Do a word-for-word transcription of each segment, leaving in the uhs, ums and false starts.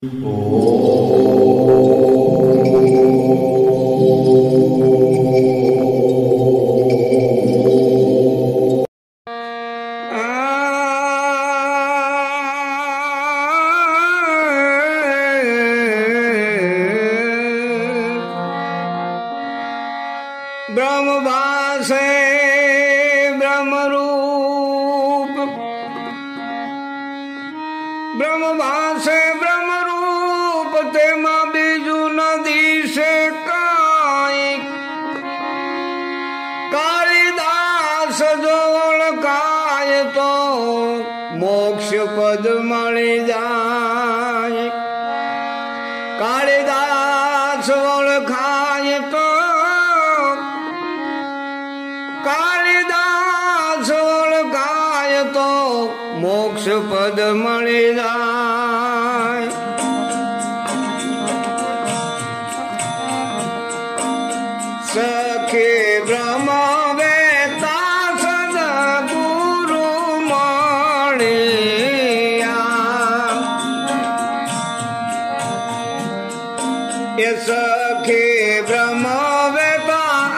ब्रह्मवासे ब्रह्मरूप ब्रह्मवासे ब्रह्मरूप तेमा बीजू नदी से काई कालिदास जो ओळखाय तो मोक्ष पद मळी जाय कालिदास ओळखाय तो कालिदास ओळखाय तो मोक्ष पद मळी जाय सखे ब्रह्म वेता सद्गुरु मळिया ये सखे ब्रह्म वेता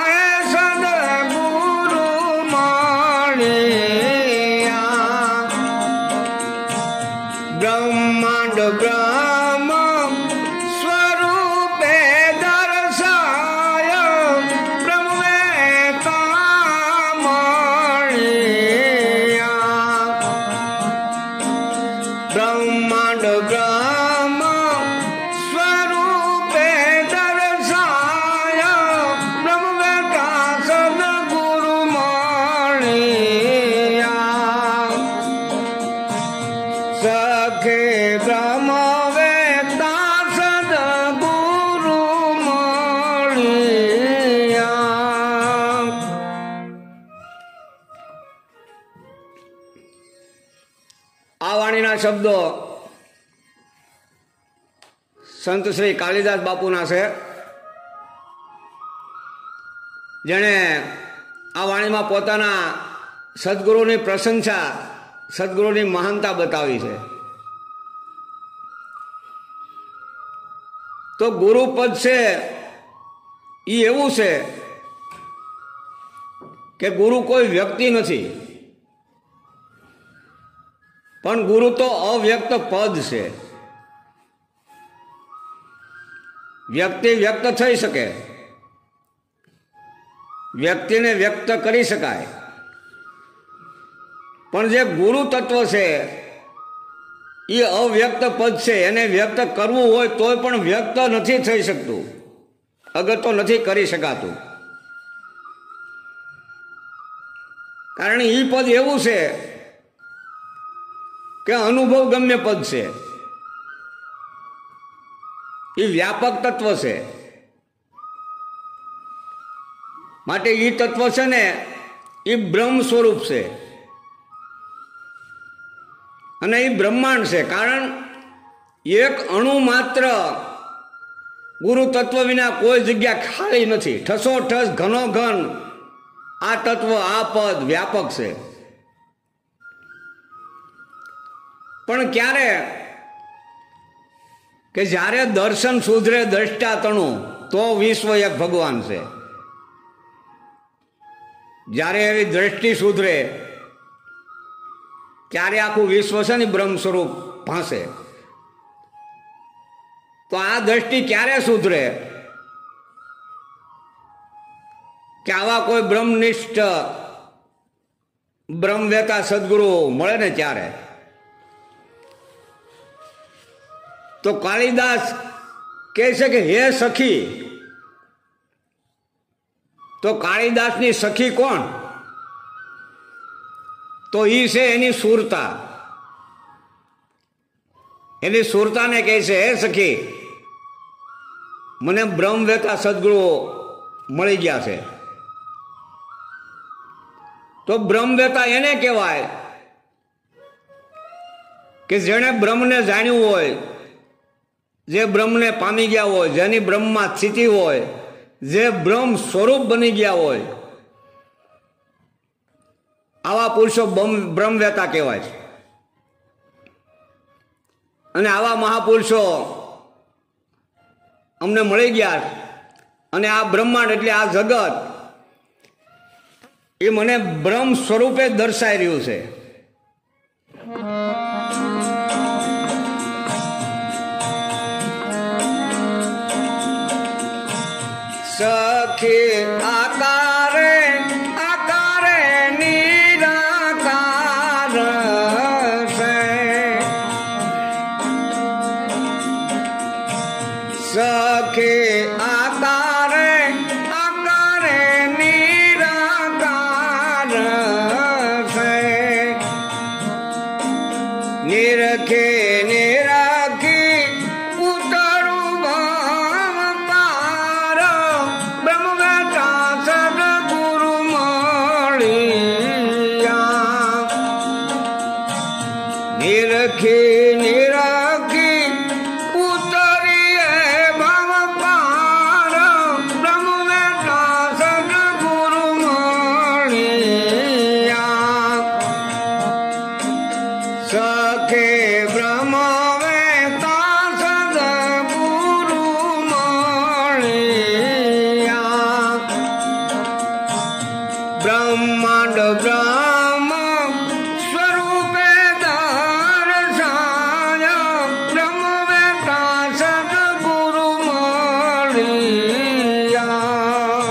ब्रह्मांड ब्रह्म स्वरूपे दर्शाय ब्रह्मवेता मळिया ब्रह्मांड ब्रह्म स्वरूपे दर्शाय ब्रह्मवेता सद्गुरु मळिया सखे ब्रह्म वेता सद्गुरु मळिया। आ वाणीना शब्दों संत श्री कालिदास बापूना छे जेणे आ वाणीमां पोताना सद्गुरुनी प्रशंसा सद्गुरुनी महानता बतावी है। तो गुरुपद से ये एवं से कि गुरु कोई व्यक्ति नहीं पण गुरु तो अव्यक्त पद से व्यक्ति व्यक्त थई सके व्यक्ति ने व्यक्त करी शकाय पण जे गुरु तत्व से ये अव्यक्त पद से एने व्यक्त करवू होय तोय पण व्यक्त नहीं थई सकतुं अगर तो नहीं करी शकातुं कारण ई पद एवं से कि अनुभव गम्य पद से ये व्यापक तत्व से माटे ई तत्व से ने ये ब्रह्म स्वरूप से अने ये ब्रह्मांड से कारण एक अणु मात्र गुरु तत्व विना कोई जग्या खाली नहीं ठसोठस घनो घन आ तत्व आ पद व्यापक से पण क्यारे के जारे दर्शन सुधरे दृष्टा तणु तो विश्व एक भगवान से जारे एवी दृष्टि सुधरे त्यारे आखू विश्व से ने ब्रह्म स्वरूप भासे तो आ दृष्टि क्यारे सुधरे कि आवा कोई ब्रह्मनिष्ठ ब्रह्मवेता सद्गुरु मळे ने त्यारे तो कालिदास कहे छे कि हे सखी तो कालिदास नी सखी कौन तो ई से एनी सूरता एनी सूरता ने कहे छे हे सखी मने ब्रह्मवेता सद्गुरु मळी गया छे तो ब्रह्मवेता एने कहेवाय कि जेने ब्रह्म ने जाण्यु होय जे ब्रह्म ने पामी गया होय जेनी ब्रह्म में स्थिति होय जे ब्रह्म स्वरूप बनी गया होय आवा पुरुषो ब्रह्मवेता कहेवाय छे। અને આવા મહાપુરુષો અમને મળી ગયા અને આ બ્રહ્માંડ એટલે આ જગત એ મને બ્રહ્મ સ્વરૂપે દર્શાઈ રહ્યું છે. સખી આકારે આકારે નિરાકાર છે, સખી આકારે આકારે નિરાકાર છે, નિરખે નિરાખી ઉતરું ભાવ પાર બ્રહ્મ બેટા સદગુરુ મળ્યા. નિરખી નિરાખી ઉતરીએ ભાવ પાર બ્રહ્મ બેટા સદગુરુ મળ્યા. સખે બ્રહ્મ વેતા સદગુરુ મળ્યા. બ્રહ્માંડ બ્રહ્મ સ્વરૂપે દર્શાયા બ્રહ્મ વેતા સદગુરુ મળ્યા.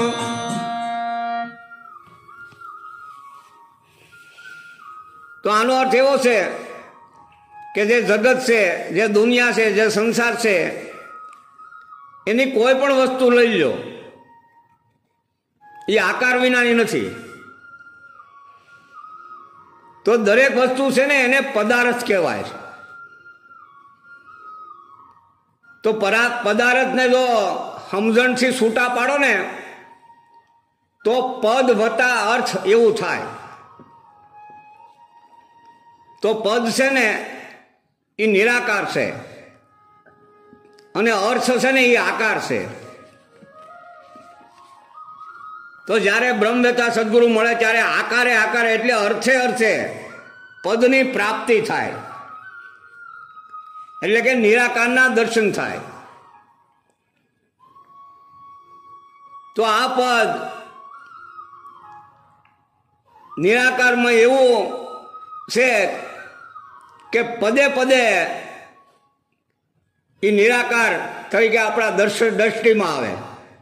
તો આનો અર્થ એવો છે કે જે જગત છે, જે દુનિયા છે, જે સંસાર છે, એની કોઈ પણ વસ્તુ લઈ લો, એ આકાર વિનાની નથી. તો દરેક વસ્તુ છે ને એને પદાર્થ કહેવાય છે. તો પરા પદાર્થને જો સમજણથી છૂટા પાડો ને તો પદ વત્તા અર્થ એવું થાય. તો પદ છે ને એ નિરાકાર છે અને અર્થ છે ને એ આકાર છે. તો જ્યારે બ્રહ્મવેતા સદગુરુ મળે ત્યારે આકારે આકારે એટલે અર્થે અર્થે પદની પ્રાપ્તિ થાય, એટલે કે નિરાકારના દર્શન થાય. તો આ પદ નિરાકારમાં એવું છે કે પદે પદે એ નિરાકાર તરીકે આપણા દર્શન દ્રષ્ટિમાં આવે.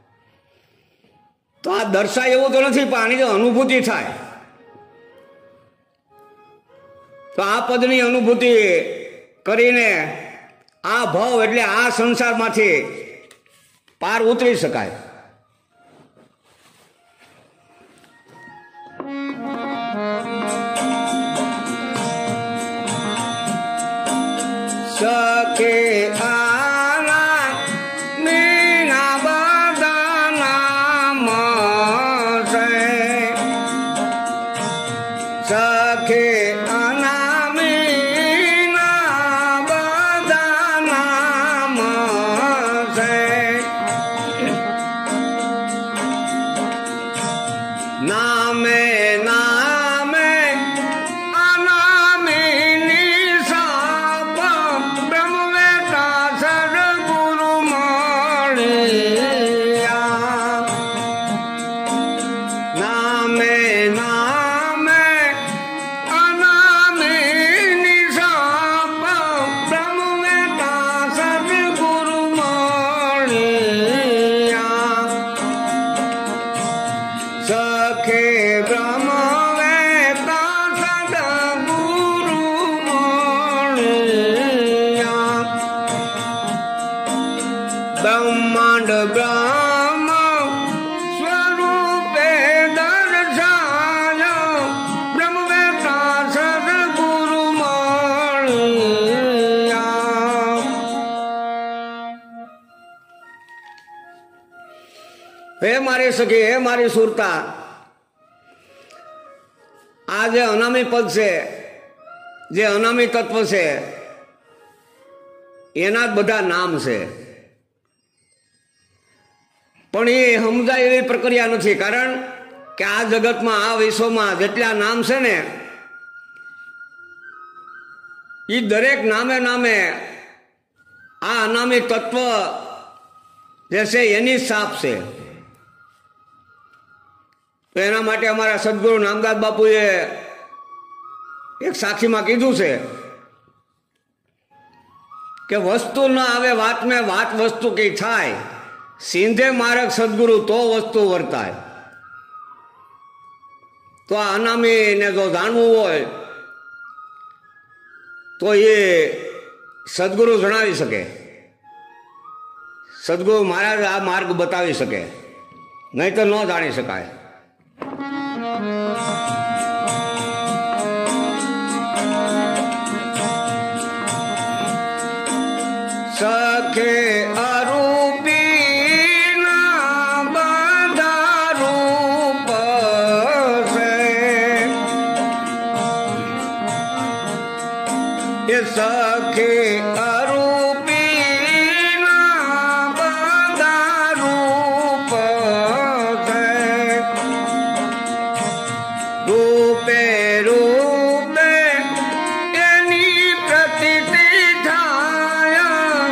તો આ દર્શાય એવું તો નથી, પણ આની જો અનુભૂતિ થાય તો આ પદની અનુભૂતિ કરીને આ ભાવ એટલે આ સંસારમાંથી પાર ઉતરી શકાય. સખે આના મીના બધા નામ છે, સખે આના મીના બધા નામ છે. નામે નામે અનામીની સાપ બ્રહ્મ વેતા સદગુરુ મળ્યા. નામે નામે અનામીની સાપ બ્રહ્મ વેતા સદગુરુ મળ્યા. સખે બ્રહ્મ વેતા સદગુરુ મળ્યા. બ્રહ્માંડ બ્રહ્મ સ્વરૂપે દર્શાયા બ્રહ્મ વેતા સદગુરુ મળ્યા. હે મારી સખી, હે મારી સુરતા, આ જે અનામી પદ છે, જે અનામી તત્વ છે, એના જ બધા નામ છે. પણ એ સમજાય એવી પ્રક્રિયા નથી, કારણ કે આ જગતમાં, આ વિશ્વમાં જેટલા નામ છે ને એ દરેક નામે નામે આ અનામી તત્વ જે છે એની સાપ છે. તો એના માટે અમારા સદગુરુ નામદાસ બાપુએ એક સાખીમાં કીધું છે કે વસ્તુ ન આવે વાત મેં વાત વસ્તુ કઈ થાય, સિંધે માર્ગ સદગુરુ તો વસ્તુ વર્તાય. તો આ અનામીને જો જાણવું હોય તો એ સદગુરુ જણાવી શકે, સદગુરુ મહારાજ આ માર્ગ બતાવી શકે, નહીં તો ન જાણી શકાય. સખે અરૂપી ના બધા રૂપ છે, એ સખે અરૂપી ના બધા રૂપ છે. રૂપે રૂપે એની પ્રતીતિ થાય,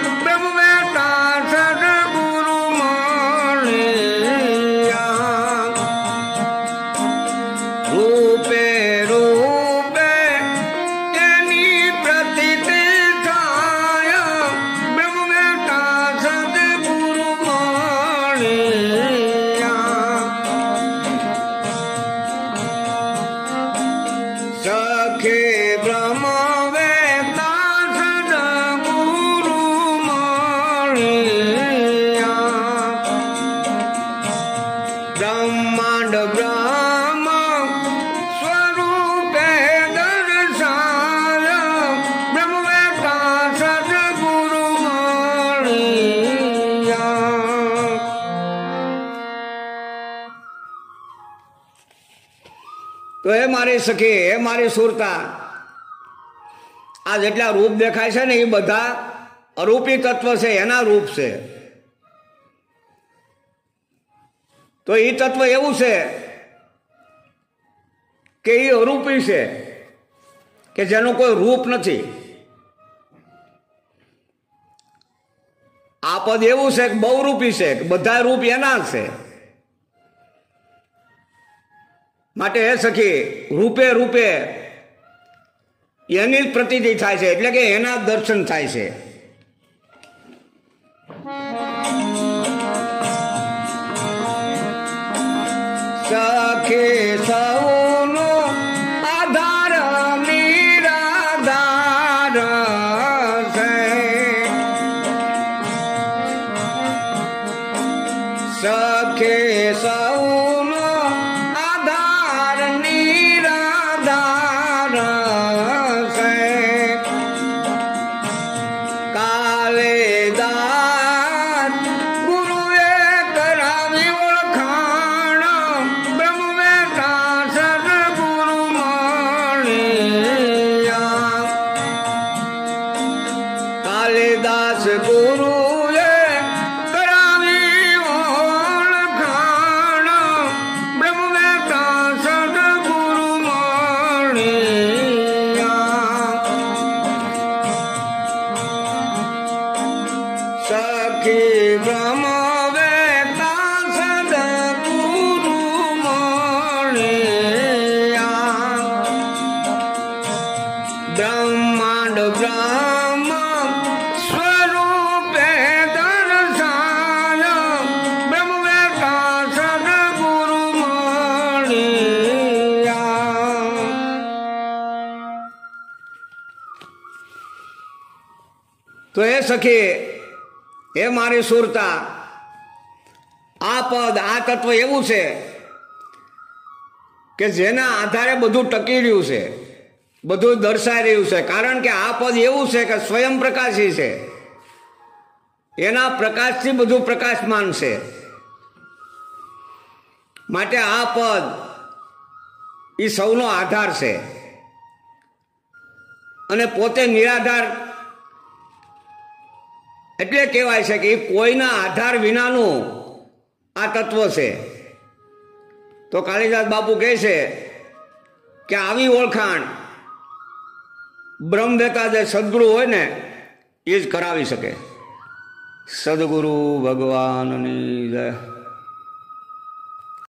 બ્રહ્માંડ બ્રહ્મ સ્વરૂપે દર્શાય, બ્રહ્મવેતા સદગુરુ મળ્યા. તો એ મારી સખી, એ મારી સુરતા, આ જેટલા રૂપ દેખાય છે ને એ બધા અરૂપી તત્વ છે, એના રૂપ છે. તો એ તત્વ એવું છે કે એ અરૂપી છે, કે જેનું કોઈ રૂપ નથી. આ પદ એવું છે કે બહુરૂપી છે, કે બધા રૂપ એના છે. માટે એ સખી રૂપે રૂપે એની જ પ્રતીતિ થાય છે, એટલે કે એના દર્શન થાય છે. સખી સૌનો આધાર નિરાધાર છે, સખી સૌનો આધાર નિરાધાર છે. કાલિદાસ ગુરુએ કરાવી ઓળખાણ, કાલિદાસ ગુરુએ કરાવી ઓળખાણ, બ્રહ્મવેતા સદગુરુ મળ્યા. સખી બ્રહ્મવેતા સદગુરુ મળ્યા. બ્રહ્માંડ બ્રહ્મ સ્વરૂપે દર્શાય, બ્રહ્મવેતા સદગુરુ મળ્યા. તો એ સખી, એ મારી સુરતા, આ પદ, આ તત્વ એવું છે કે જેના આધારે બધું ટકી રહ્યું છે, બધું દર્શાઈ રહ્યું છે. કારણ કે આ પદ એવું છે કે સ્વયં પ્રકાશી છે, એના પ્રકાશથી બધું પ્રકાશમાન છે. માટે આ પદ એ સૌનો આધાર છે, અને પોતે નિરાધાર એટલે કહેવાય છે કે એ કોઈના આધાર વિનાનું આ તત્વ છે. તો કાલિદાસ બાપુ કહે છે કે આવી ઓળખાણ બ્રહ્મવેતા જે સદગુરુ હોય ને એ જ કરાવી શકે. સદગુરુ ભગવાનની જય।